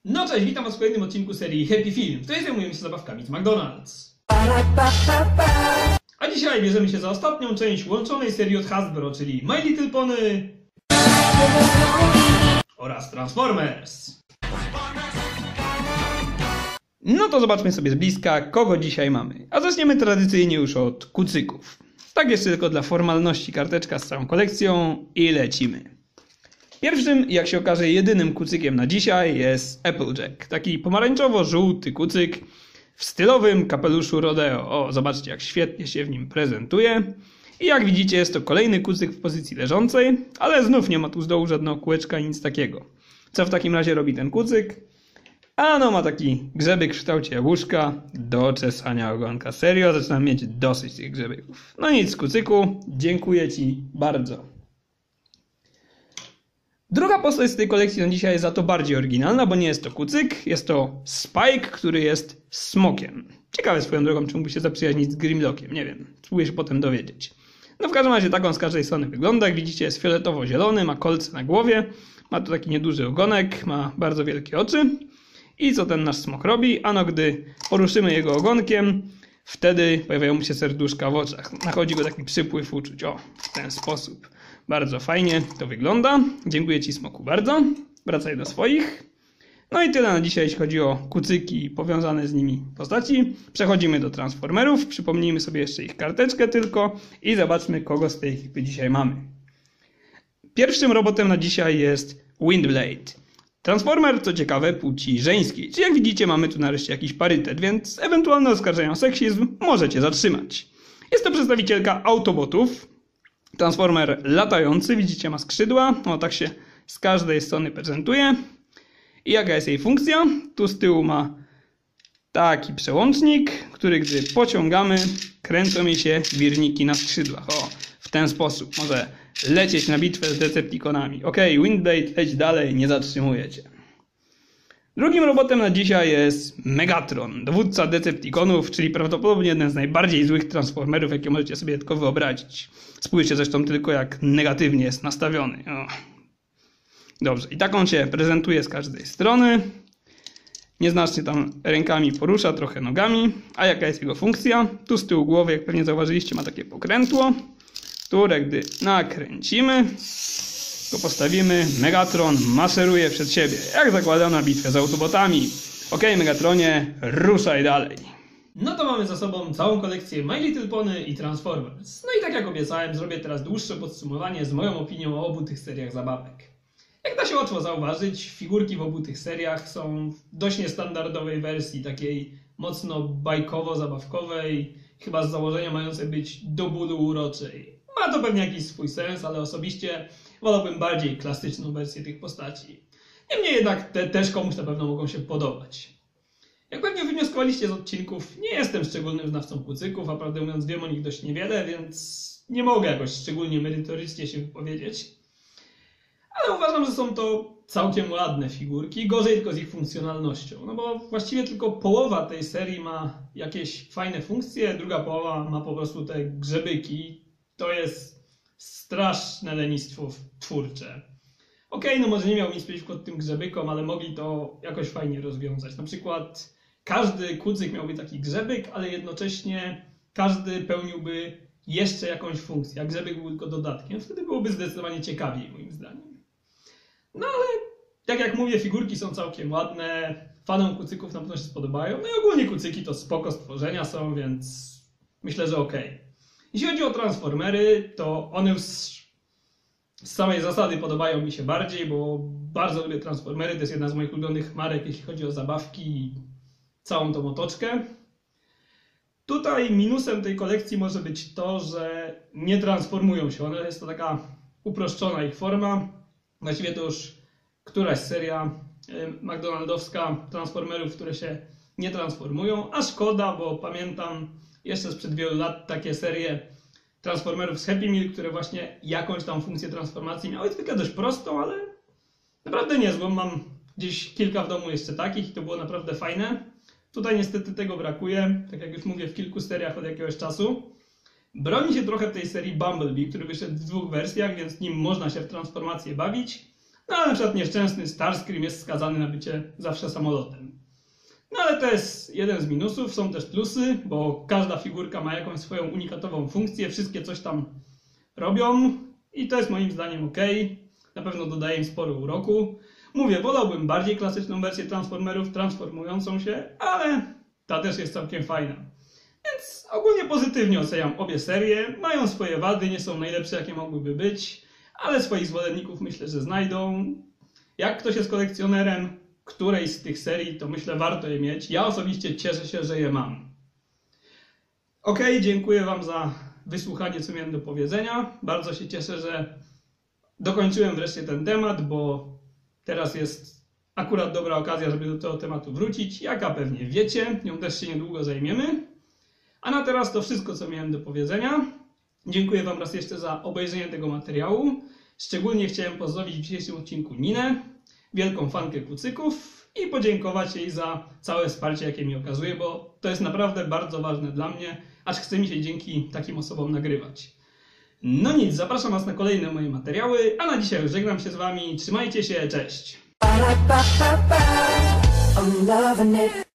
No cześć, witam was w kolejnym odcinku serii Happy Film, w której zajmujemy się zabawkami z McDonald's. A dzisiaj bierzemy się za ostatnią część łączonej serii od Hasbro, czyli My Little Pony oraz Transformers. No to zobaczmy sobie z bliska, kogo dzisiaj mamy. A zaczniemy tradycyjnie już od kucyków. Tak jeszcze tylko dla formalności karteczka z całą kolekcją i lecimy. Pierwszym, jak się okaże, jedynym kucykiem na dzisiaj jest Applejack. Taki pomarańczowo-żółty kucyk w stylowym kapeluszu rodeo. O, zobaczcie, jak świetnie się w nim prezentuje. I jak widzicie, jest to kolejny kucyk w pozycji leżącej, ale znów nie ma tu z dołu żadnego kółeczka, nic takiego. Co w takim razie robi ten kucyk? Ano, ma taki grzebyk w kształcie jabłuszka do czesania ogonka. Serio, zaczynam mieć dosyć tych grzebyków. No nic, kucyku, dziękuję ci bardzo. Druga postać z tej kolekcji na dzisiaj jest za to bardziej oryginalna, bo nie jest to kucyk, jest to Spike, który jest smokiem. Ciekawe swoją drogą, czy mógłby się zaprzyjaźnić z Grimlockiem, nie wiem, spróbuję się potem dowiedzieć. No w każdym razie tak on z każdej strony wygląda, jak widzicie jest fioletowo-zielony, ma kolce na głowie, ma tu taki nieduży ogonek, ma bardzo wielkie oczy. I co ten nasz smok robi? Ano gdy poruszymy jego ogonkiem, wtedy pojawiają mu się serduszka w oczach. Nachodzi go taki przypływ uczuć, o, w ten sposób. Bardzo fajnie to wygląda. Dziękuję ci, smoku, bardzo. Wracaj do swoich. No i tyle na dzisiaj, jeśli chodzi o kucyki i powiązane z nimi postaci. Przechodzimy do Transformerów. Przypomnijmy sobie jeszcze ich karteczkę tylko i zobaczmy, kogo z tej ekipy dzisiaj mamy. Pierwszym robotem na dzisiaj jest Windblade. Transformer, co ciekawe, płci żeńskiej. Czyli jak widzicie, mamy tu nareszcie jakiś parytet, więc ewentualne oskarżenia o seksizm możecie zatrzymać. Jest to przedstawicielka Autobotów. Transformer latający, widzicie, ma skrzydła. O, tak się z każdej strony prezentuje. I jaka jest jej funkcja? Tu z tyłu ma taki przełącznik, który gdy pociągamy, kręcą jej się wirniki na skrzydłach. O, w ten sposób może lecieć na bitwę z Decepticonami. Ok, Windblade, leć dalej, nie zatrzymuje cię. Drugim robotem na dzisiaj jest Megatron, dowódca Decepticonów, czyli prawdopodobnie jeden z najbardziej złych Transformerów, jakie możecie sobie tylko wyobrazić. Spójrzcie zresztą tylko, jak negatywnie jest nastawiony. O. Dobrze, i tak on się prezentuje z każdej strony. Nieznacznie tam rękami porusza, trochę nogami. A jaka jest jego funkcja? Tu z tyłu głowy, jak pewnie zauważyliście, ma takie pokrętło, które gdy nakręcimy, to postawimy, Megatron maszeruje przed siebie, jak zakładał na bitwę z Autobotami. Ok, Megatronie, ruszaj dalej. No to mamy za sobą całą kolekcję My Little Pony i Transformers. No i tak jak obiecałem, zrobię teraz dłuższe podsumowanie z moją opinią o obu tych seriach zabawek. Jak da się łatwo zauważyć, figurki w obu tych seriach są w dość niestandardowej wersji, takiej mocno bajkowo-zabawkowej, chyba z założenia mającej być do bólu uroczej. Ma to pewnie jakiś swój sens, ale osobiście wolałbym bardziej klasyczną wersję tych postaci. Niemniej jednak te też komuś na pewno mogą się podobać. Jak pewnie wywnioskowaliście z odcinków, nie jestem szczególnym znawcą kucyków, a prawdę mówiąc wiem o nich dość niewiele, więc nie mogę jakoś szczególnie merytorycznie się wypowiedzieć. Ale uważam, że są to całkiem ładne figurki, gorzej tylko z ich funkcjonalnością. No bo właściwie tylko połowa tej serii ma jakieś fajne funkcje, druga połowa ma po prostu te grzebyki. To jest straszne lenistwo twórcze. Okej, no może nie miał nic przeciwko tym grzebykom, ale mogli to jakoś fajnie rozwiązać. Na przykład każdy kucyk miałby taki grzebyk, ale jednocześnie każdy pełniłby jeszcze jakąś funkcję, a grzebyk był tylko dodatkiem. Wtedy byłoby zdecydowanie ciekawiej, moim zdaniem. No ale, tak jak mówię, figurki są całkiem ładne, fanom kucyków na pewno się spodobają. No i ogólnie kucyki to spoko stworzenia są, więc myślę, że okej. Jeśli chodzi o Transformery, to one już z samej zasady podobają mi się bardziej, bo bardzo lubię Transformery. To jest jedna z moich ulubionych marek, jeśli chodzi o zabawki i całą tą otoczkę. Tutaj minusem tej kolekcji może być to, że nie transformują się one. Jest to taka uproszczona ich forma. Właściwie to już któraś seria McDonaldowska Transformerów, które się nie transformują. A szkoda, bo pamiętam jeszcze sprzed wielu lat takie serie Transformerów z Happy Meal, które właśnie jakąś tam funkcję transformacji miały. Zwykle dość prostą, ale naprawdę niezłą. Mam gdzieś kilka w domu jeszcze takich i to było naprawdę fajne. Tutaj niestety tego brakuje, tak jak już mówię, w kilku seriach od jakiegoś czasu. Broni się trochę tej serii Bumblebee, który wyszedł w dwóch wersjach, więc nim można się w transformację bawić. No ale na przykład nieszczęsny Starscream jest skazany na bycie zawsze samolotem. No ale to jest jeden z minusów, są też plusy, bo każda figurka ma jakąś swoją unikatową funkcję, wszystkie coś tam robią i to jest moim zdaniem ok. Na pewno dodaje im sporo uroku. Mówię, wolałbym bardziej klasyczną wersję Transformerów, transformującą się, ale ta też jest całkiem fajna. Więc ogólnie pozytywnie oceniam obie serie. Mają swoje wady, nie są najlepsze jakie mogłyby być, ale swoich zwolenników myślę, że znajdą. Jak ktoś jest kolekcjonerem którejś z tych serii, to myślę warto je mieć. Ja osobiście cieszę się, że je mam. Ok, dziękuję wam za wysłuchanie, co miałem do powiedzenia. Bardzo się cieszę, że dokończyłem wreszcie ten temat, bo teraz jest akurat dobra okazja, żeby do tego tematu wrócić. Jaka pewnie wiecie, nią też się niedługo zajmiemy. A na teraz to wszystko, co miałem do powiedzenia. Dziękuję wam raz jeszcze za obejrzenie tego materiału. Szczególnie chciałem pozdrowić w dzisiejszym odcinku Ninę, wielką fankę kucyków, i podziękować jej za całe wsparcie, jakie mi okazuje, bo to jest naprawdę bardzo ważne dla mnie, aż chce mi się dzięki takim osobom nagrywać. No nic, zapraszam was na kolejne moje materiały, a na dzisiaj już żegnam się z wami. Trzymajcie się, cześć!